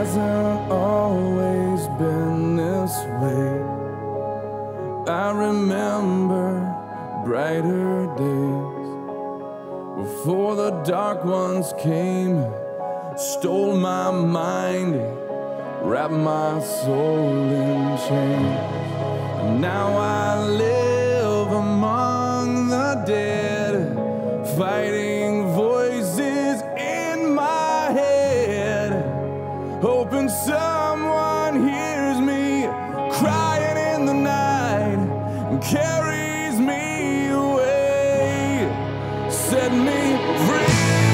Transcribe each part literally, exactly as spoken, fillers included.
hasn't always been this way. I remember brighter days before the dark ones came, stole my mind, wrapped my soul in chains. And now I live among the dead, fighting voices in my head, hoping someone hears me crying in the night and carries me away, set me free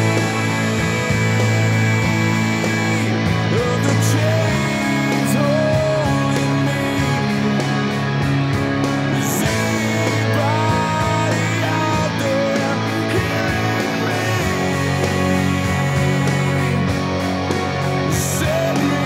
of the chains holding me. Is anybody out there hearing me? Set me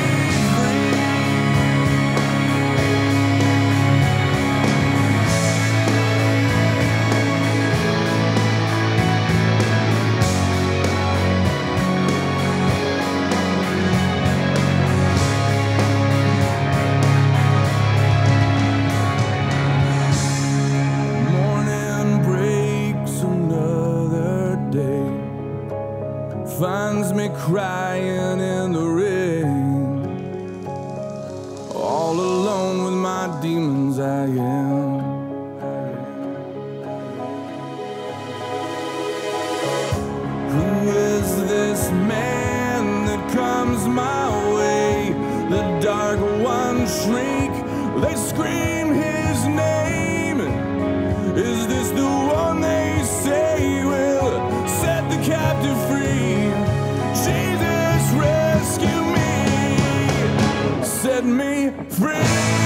finds me crying in the rain, all alone with my demons I am. Who is this man that comes my way? The dark ones shriek, they scream his name. Is this the one they say will set the captive free? Jesus, rescue me, set me free.